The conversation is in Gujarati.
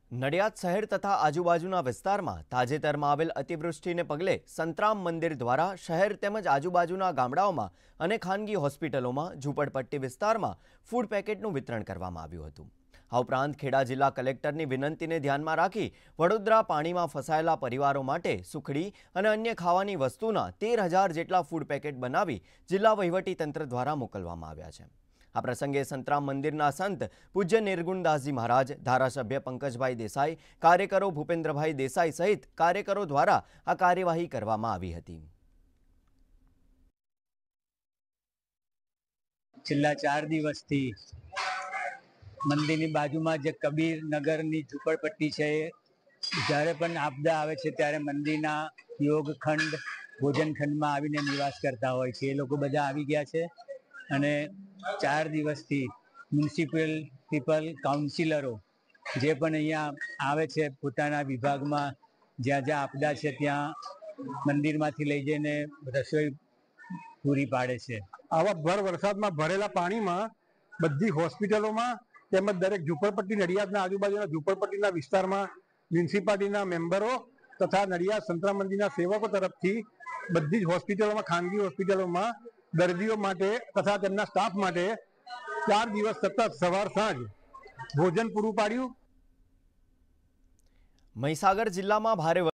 નડિયાદ શહેર તથા આજુબાજુના વિસ્તારમાં તાજેતરમાં આવેલ અતિવૃષ્ટિને પગલે સંતરામ મંદિર દ્વારા શહેર તેમજ આજુબાજુના ગામડાઓમાં અને ખાનગી હોસ્પિટલોમાં ઝૂંપડપટ્ટી વિસ્તારમાં ફૂડ પેકેટનું વિતરણ કરવામાં આવ્યું હતું। આ ઉપરાંત ખેડા જિલ્લા કલેક્ટરની વિનંતીને ધ્યાનમાં રાખી વડોદરા પાણીમાં ફસાયેલા પરિવારો માટે સુખડી અને અન્ય ખાવાની વસ્તુના 13,000 જેટલા ફૂડ પેકેટ બનાવી જિલ્લા વહીવટીતંત્ર દ્વારા મોકલવામાં આવ્યા છે। આ પ્રસંગે સંતરામ મંદિરના સંત પૂજ્ય નિર્ગુણદાસજી મહારાજ, ધારાસભ્ય પંકજભાઈ દેસાઈ, કાર્યકરો ભૂપેન્દ્રભાઈ દેસાઈ સહિત કાર્યકરો દ્વારા આ કાર્યવાહી કરવામાં આવી હતી। છેલ્લા 4 દિવસથી મંદિરની બાજુમાં જે કબીર નગરની ઝૂંપડપટ્ટી છે, જ્યારે પણ આપદા આવે છે ત્યારે મંદિરના યોગખંડ, ભોજનખંડમાં આવીને નિવાસ કરતા હોય છે। એ લોકો બધા આવી ગયા છે અને 4 દિવસથી મ્યુનિસિપલ કાઉન્સિલરો જે પણ અહીંયા આવે છે, પોતાના વિભાગમાં જ્યાં જ્યાં આપદા છે ત્યાં મંદિરમાંથી લઈ જઈને રસોઈ પૂરી પાડે છે। આવા ભર વરસાદમાં ભરેલા પાણીમાં બધી હોસ્પિટલોમાં તેમજ દરેક ઝૂંપડપટ્ટી, નડિયાદના આજુબાજુના ઝૂંપડપટ્ટીના વિસ્તારમાં મ્યુનિસિપાલિટીના મેમ્બરો તથા નડિયાદ સંતરામ મંદિરના સેવકો તરફથી બધી જ હોસ્પિટલોમાં, ખાનગી હોસ્પિટલોમાં દર્દીઓ માટે તથા તેમના સ્ટાફ માટે 4 દિવસ સતત સવાર સાંજ ભોજન પૂરું પાડ્યું। મહીસાગર જિલ્લામાં ભારે